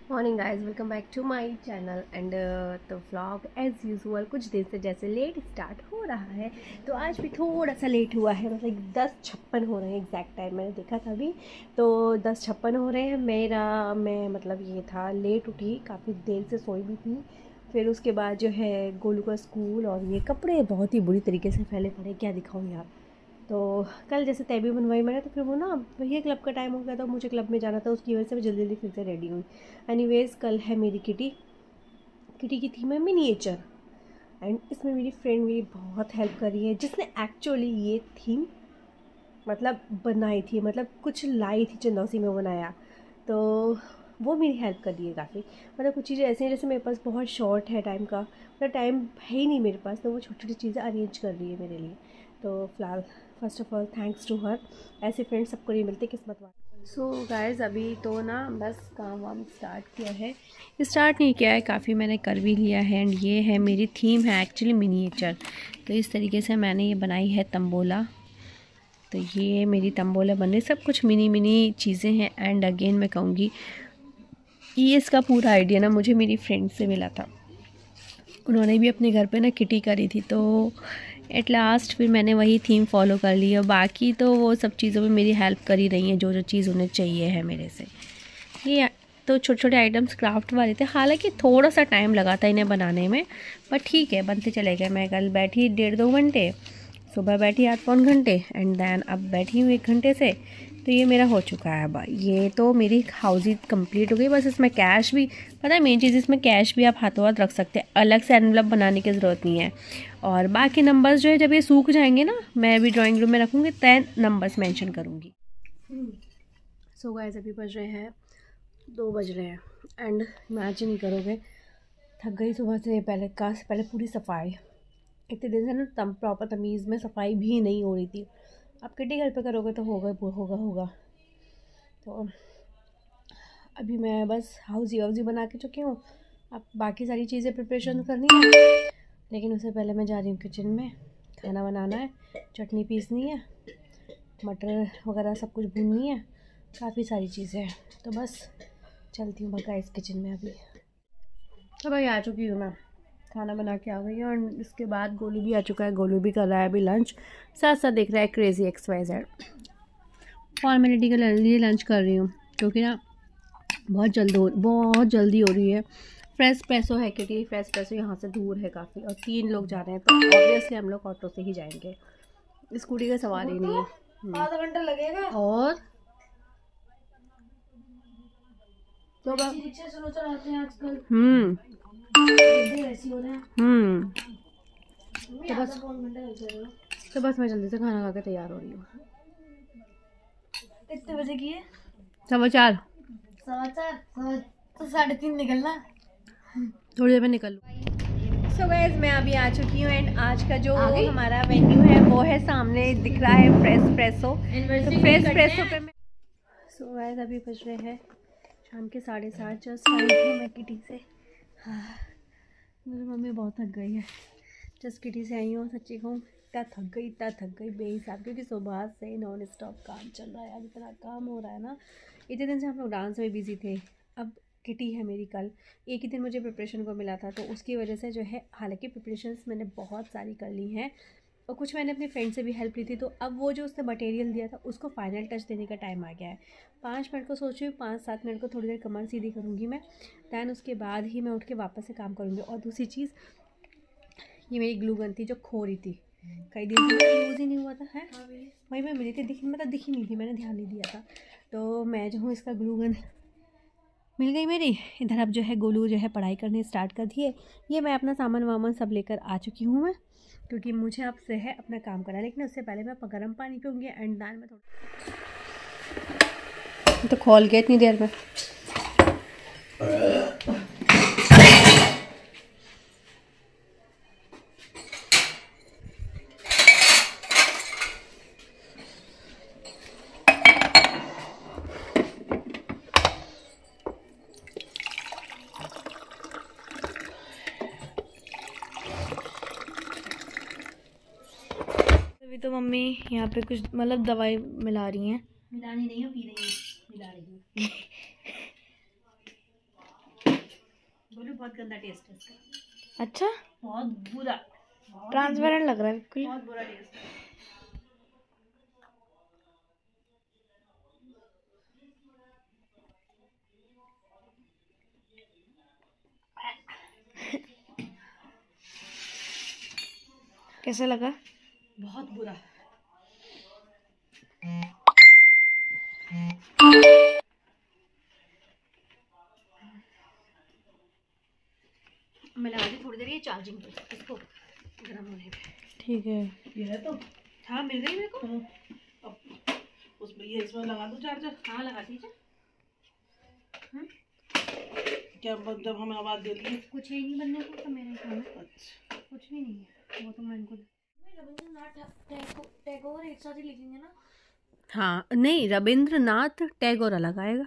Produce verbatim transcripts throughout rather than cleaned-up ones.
Morning guys, welcome back to my channel and the vlog as usual कुछ दिन से जैसे लेट स्टार्ट हो रहा है, तो आज भी थोड़ा सा लेट हुआ है। मतलब दस छप्पन हो रहे हैं एग्जैक्ट टाइम, मैंने देखा था अभी, तो दस छप्पन हो रहे हैं। मेरा मैं मतलब ये था, लेट उठी, काफ़ी देर से सोई भी थी। फिर उसके बाद जो है गोलू का स्कूल, और ये कपड़े बहुत ही बुरी तरीके से फैले पड़े, क्या दिखाऊँ यार। तो कल जैसे तय भी बनवाई मैंने, तो फिर वो ना भैया क्लब का टाइम हो गया था, मुझे क्लब में जाना था, उसकी वजह से मैं जल्दी जल्दी फिर से रेडी हुई। एनीवेज, कल है मेरी किटी। किटी की थीम है मिनिएचर, एंड इसमें मेरी फ्रेंड मेरी बहुत हेल्प कर रही है, जिसने एक्चुअली ये थीम मतलब बनाई थी, मतलब कुछ लाई थी चंदौसी में बनाया, तो वो मेरी हेल्प कर रही है काफ़ी। मतलब कुछ चीज़ें ऐसी हैं जैसे मेरे पास बहुत शॉर्ट है टाइम का, मतलब टाइम है ही नहीं मेरे पास, तो वो छोटी छोटी चीज़ें अरेंज कर रही है मेरे लिए। तो फ़िलहाल first of all thanks to her. ऐसे फ्रेंड्स सबको नहीं मिलते, किस्मत वाले। सो गाइस, अभी तो ना बस काम वाम स्टार्ट किया है, स्टार्ट नहीं किया है, काफ़ी मैंने कर भी लिया है। एंड ये है मेरी थीम है एक्चुअली मिनिएचर, तो इस तरीके से मैंने ये बनाई है तंबोला। तो ये मेरी तंबोला बन रही, सब कुछ मिनी मिनी चीज़ें हैं। एंड अगेन मैं कहूँगी, ये इसका पूरा आइडिया ना मुझे मेरी फ्रेंड से मिला था, उन्होंने भी अपने घर पे ना किटी करी थी, तो एट लास्ट फिर मैंने वही थीम फॉलो कर ली। और बाकी तो वो सब चीज़ों में मेरी हेल्प कर ही रही हैं, जो जो चीज़ उन्हें चाहिए है मेरे से। ये तो छोटे छोटे आइटम्स क्राफ्ट वाले थे, हालांकि थोड़ा सा टाइम लगा था इन्हें बनाने में, पर ठीक है, बनते चले गए। मैं कल बैठी डेढ़ दो घंटे, सुबह बैठी आठ पौन घंटे, एंड देन अब बैठी हूँ एक घंटे से। तो ये मेरा हो चुका है। अब ये तो मेरी हाउसी कंप्लीट हो गई। बस इसमें कैश भी, पता है मेन चीज़, इसमें कैश भी आप हाथों हाथ रख सकते हैं, अलग से एनवलप बनाने की ज़रूरत नहीं है। और बाकी नंबर्स जो है जब ये सूख जाएंगे ना, मैं भी ड्राइंग रूम में रखूँगी, तय नंबर्स मेंशन करूँगी। सो गाइस, अभी बज रहे हैं दो बज रहे हैं, एंड इमेजिन नहीं करोगे, थक गई सुबह से। पहले का पहले पूरी सफाई, इतने दिन से ना तम प्रॉपर तमीज़ में सफाई भी नहीं हो रही थी। अब किटी घर पे करोगे तो होगा होगा होगा। तो अभी मैं बस हाउसी हाउसी बना के चुकी हूँ, अब बाकी सारी चीज़ें प्रिपरेशन करनी है, लेकिन उससे पहले मैं जा रही हूँ किचन में। खाना बनाना है, चटनी पीसनी है, मटर वगैरह सब कुछ भूननी है, काफ़ी सारी चीज़ें हैं। तो बस चलती हूँ भगा इस किचन में अभी। तो भाई आ चुकी हूँ मैं, खाना बना के आ गई हूँ, और इसके बाद गोलू भी आ चुका है। गोलू भी कर रहा है अभी लंच, साथ साथ देख रहा है crazy X Y Z. Formality के लिए लंच कर रही हूँ, क्योंकि ना बहुत जल्द हो बहुत जल्दी हो रही है। फ्रेश प्रेसो है, क्योंकि फ्रेश प्रेसो यहाँ से दूर है काफ़ी, और तीन लोग जा रहे हैं, तो ऑब्वियसली हम लोग ऑटो से ही जाएंगे, स्कूटी का सवाल ही नहीं है। आधा घंटा लगेगा। और तो हम्म हम्म तो बस तो बस मैं जल्दी से खाना खा के तैयार हो रही हूँ। कितने बजे की है? सवा चार। सवा चार तो साढ़े तीन निकलना, थोड़ी देर में निकल लूँ। सो गाइस, मैं अभी आ चुकी हूँ, एंड आज का जो हमारा मेन्यू है वो है सामने दिख रहा है, फ्रेश प्रेसो। तो फ्रेश प्रेसो पे मैं सो गाइस, अभी बज रहे हैं शाम के साढ़े सात। जस्ट आई हूँ मैं किटी से। हाँ, मेरी मम्मी बहुत थक गई है। जस्ट किटी से आई हूँ, सच्ची कहूँ इतना थक गई, इतना थक गई बेहिसाब, क्योंकि सुबह से नॉन स्टॉप काम चल रहा है। अब इतना काम हो रहा है ना, इतने दिन से हम लोग डांस में बिजी थे। अब किटी है मेरी कल, एक ही दिन मुझे प्रिपरेशन को मिला था, तो उसकी वजह से जो है, हालांकि प्रिपरेशंस मैंने बहुत सारी कर ली हैं, और कुछ मैंने अपनी फ्रेंड से भी हेल्प ली थी। तो अब वो जो उसने मटेरियल दिया था, उसको फाइनल टच देने का टाइम आ गया है। पाँच मिनट को सोच रही हूँ, पाँच सात मिनट को थोड़ी देर कमर सीधी करूँगी मैं, दैन उसके बाद ही मैं उठ के वापस से काम करूँगी। और दूसरी चीज़, ये मेरी ग्लू गन थी जो खो रही थी, कई दिन से यूज़ ही नहीं हुआ था, है वही मैं मिली थी, दिखी मतलब दिखी नहीं थी, मैंने ध्यान नहीं दिया था। तो मैं जो हूँ, इसका ग्लू गन मिल गई मेरी। इधर अब जो है गोलू जो है पढ़ाई करनी स्टार्ट कर दिए। ये मैं अपना सामान वामान सब लेकर आ चुकी हूँ मैं, क्योंकि मुझे अब से है अपना काम करना है। लेकिन उससे पहले मैं गर्म पानी पीऊँगी, एंड दाल में थोड़ा तो खोल के इतनी देर में। अभी तो मम्मी यहाँ पे कुछ मतलब दवाई मिला रही हैं, मिलानी नहीं हो, पी रही हैं, मिला रही हूँ। बहुत गंदा टेस्ट है इसका। अच्छा, बहुत बुरा, ट्रांसपेरेंट लग रहा है बिल्कुल। बहुत बुरा टेस्ट है। कैसा लगा? बहुत बुरा। मैं लगा दी थोड़ी देर ये चार्जिंग पे, इसको गर्म होने पे। ठीक है, ये है तो हाँ मिल गई मेरे को। अब उसमें ये इसमें लगा दूं चार्जर। हाँ लगा दीजिए। क्या जब हमें आवाज दे दी कुछ है नहीं बनने को तो मेरे ख्याल में अच्छा कुछ भी नहीं है। वो तो मैं इनको रविंद्रनाथ टैगोर एक साथ ही लिखेंगे ना। हाँ नहीं, रविंद्रनाथ टैगोर अलग आएगा।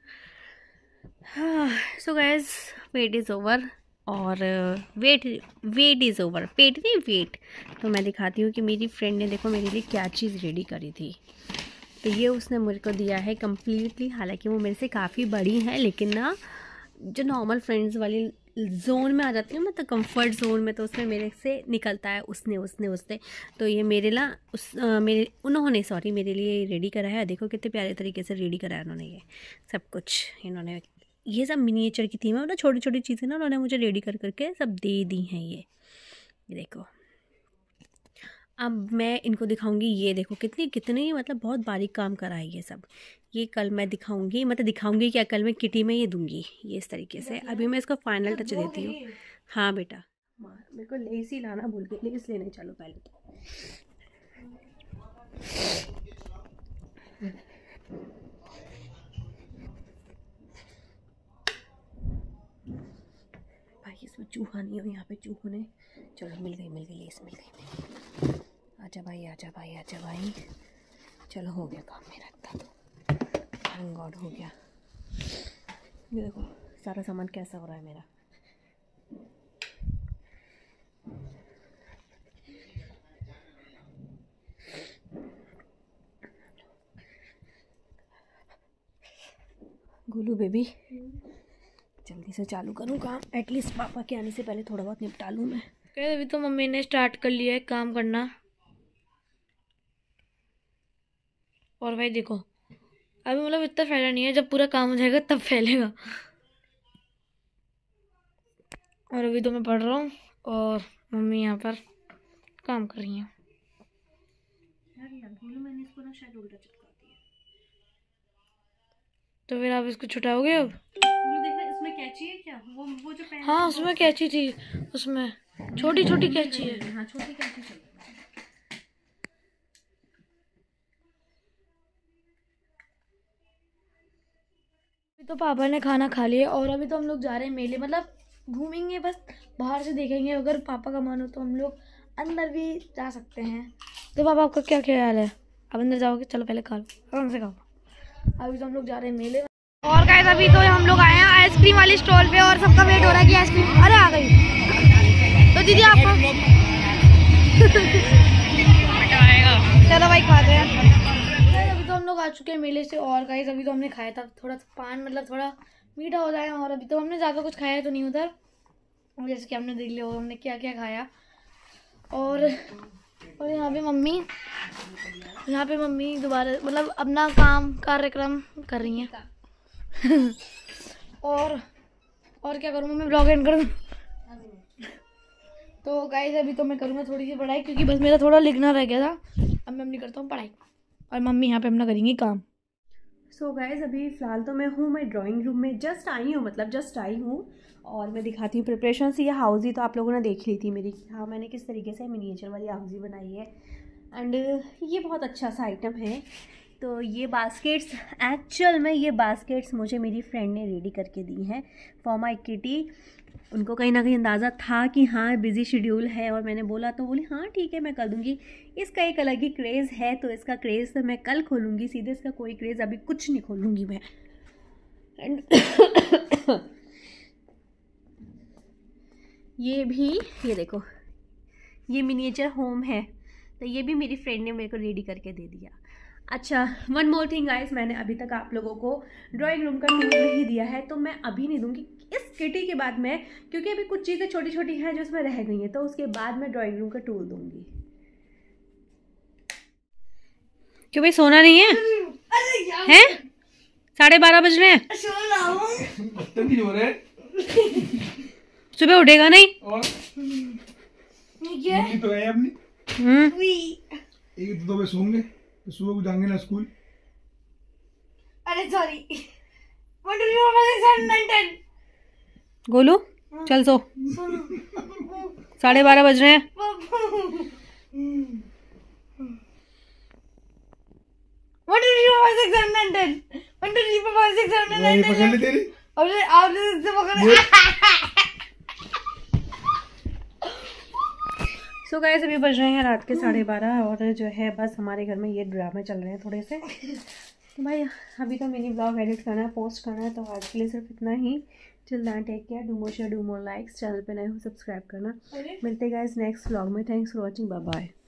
हाँ so guys, wait is over. और वेट वेट इज़ ओवर, पेट नहीं वेट। तो मैं दिखाती हूँ कि मेरी फ्रेंड ने देखो मेरे लिए क्या चीज़ रेडी करी थी। तो ये उसने मेरे को दिया है कम्प्लीटली। हालांकि वो मेरे से काफ़ी बड़ी है, लेकिन ना जो नॉर्मल फ्रेंड्स वाली जोन में आ जाती हूँ, मतलब कंफर्ट जोन में, तो उसमें मेरे से निकलता है उसने उसने उसने तो ये मेरे ला उस आ, मेरे उन्होंने सॉरी मेरे लिए रेडी करा है। देखो कितने प्यारे तरीके से रेडी करा है उन्होंने। ये सब कुछ इन्होंने, ये सब मिनिएचर की थीम है, मतलब छोटी छोटी चीज़ें ना उन्होंने मुझे रेडी कर करके सब दे दी हैं। ये ये देखो, अब मैं इनको दिखाऊंगी। ये देखो कितनी कितनी मतलब बहुत बारीक काम करा है ये सब। ये कल मैं दिखाऊंगी, मतलब दिखाऊंगी क्या, कल मैं किटी में ये दूंगी ये इस तरीके से। अभी मैं इसको फाइनल टच देती हूँ। हाँ बेटा, मेरे को लेस ही लाना भूल गई, लेस लेने चलो पहले तो। भाई इसमें चूहा नहीं हो, यहाँ पे चूहों ने। चलो मिल गई मिल गई लेस मिल गई। आजा भाई आजा भाई आजा भाई। चलो हो गया काम मेरा इतना, थैंक गॉड हो गया। ये देखो सारा सामान कैसा हो रहा है मेरा। गोलू बेबी जल्दी से चालू करूँ काम, एटलीस्ट पापा के आने से पहले थोड़ा बहुत निपटा लूँ मैं। कह अभी तो मम्मी ने स्टार्ट कर लिया है काम करना। और भाई देखो अभी मतलब इतना फैला नहीं है, जब पूरा काम हो जाएगा तब फैलेगा। और अभी तो मैं पढ़ रहा हूँ और मम्मी यहाँ पर काम कर रही हैं। मैंने इसको ना शायद उल्टा चिपका दिया। तो फिर आप इसको छुटाओगे अब? देखना इसमें कैची है क्या? वो वो जो पेन, हाँ उसमें कैची थी, उसमें छोटी छोटी कैची है। हाँ छोटी कैची चल। तो पापा ने खाना खा लिया और अभी तो हम लोग जा रहे हैं मेले, मतलब घूमेंगे, बस बाहर से देखेंगे। अगर पापा का मन हो तो हम लोग अंदर भी जा सकते हैं। तो पापा आपका क्या ख्याल है, आप अंदर जाओगे? चलो पहले खा लो, आराम से खाओ। अभी तो हम लोग जा रहे हैं मेले। और गाइस अभी तो हम लोग आए हैं आइसक्रीम वाली स्टॉल पे और सबका वेट हो रहा है कि आइसक्रीम, अरे आ गई। तो दीदी आपको चलो भाई खाते हैं। अभी तो हम लोग आ चुके हैं मेले से। और गाइस अभी तो हमने खाया था थोड़ा पान, मतलब थोड़ा मीठा हो जाएगा। और अभी तो हमने ज़्यादा कुछ खाया तो नहीं उधर, जैसे कि हमने देख लिया हमने क्या क्या खाया। और और यहाँ पे मम्मी यहाँ पे मम्मी दोबारा मतलब अपना काम कार्यक्रम कर रही हैं। और और क्या करूँ मैं, ब्लॉग एंड कर दूँ? तो गाइस अभी तो मैं करूँगा थोड़ी सी पढ़ाई, क्योंकि बस मेरा थोड़ा लिखना रह गया था। अब मैं अपनी करता हूँ पढ़ाई और मम्मी यहाँ पे अपना करेंगी काम। सो so गाइज अभी फ़िलहाल तो मैं हूँ मैं ड्राइंग रूम में जस्ट आई हूँ, मतलब जस्ट आई हूँ। और मैं दिखाती हूँ प्रिपरेशन से। ये हाउसी तो आप लोगों ने देख ली थी मेरी, हाँ मैंने किस तरीके से मिनिएचर वाली हाउसी बनाई है। एंड ये बहुत अच्छा सा आइटम है। तो ये बास्केट्स, एक्चुअल में ये बास्केट्स मुझे मेरी फ्रेंड ने रेडी करके दी हैं फॉर माई किटी। उनको कहीं ना कहीं अंदाज़ा था कि हाँ बिज़ी शेड्यूल है, और मैंने बोला तो बोली हाँ ठीक है मैं कर दूँगी। इसका एक अलग ही क्रेज़ है, तो इसका क्रेज़ तो मैं कल खोलूँगी सीधे, इसका कोई क्रेज़ अभी कुछ नहीं खोलूँगी मैं। एंड ये भी, ये देखो ये मिनिएचर होम है, तो ये भी मेरी फ्रेंड ने मेरे को रेडी करके दे दिया। अच्छा वन मोर थिंग गाइस, मैंने अभी तक आप लोगों को ड्राइंग रूम का टूर नहीं दिया है, तो मैं अभी नहीं दूंगी। इस किटी के बाद में, क्योंकि अभी कुछ चीज़ें छोटी छोटी हैं जो इसमें रह गई हैं, तो उसके बाद मैं ड्राइंग रूम का टूर दूंगी। क्यों भाई सोना नहीं है? हैं? साढ़े बारह बज रहे हैं। सुबह उठेगा नहीं? और ये तो है अपनी। हम्म। एक तो दो बजे सोंगे तो सुबह को जाएंगे ना स्कूल। अरे सॉरी। गोलू चल सो, साढ़े बारह बज रहे हैं। One, two, three, four, five, six, seven, eight, ten. One, two, three, four, five, six, seven, eight, ये nine, पकड़ ten. ले तेरी। आपने आपने इससे पकड़ा। सो गाइस अभी बज रहे हैं रात के साढ़े बारह और जो है बस हमारे घर में ये ड्रामे चल रहे हैं थोड़े से। तो भाई अभी तो मिनी ब्लॉग एडिट करना है, पोस्ट करना है, तो आज के लिए सिर्फ इतना ही। Till then take care, do more share, do more likes, channel पे नए हो सब्सक्राइब करना। मिलते गाइस नेक्स्ट व्लॉग में। Thanks for watching, bye bye.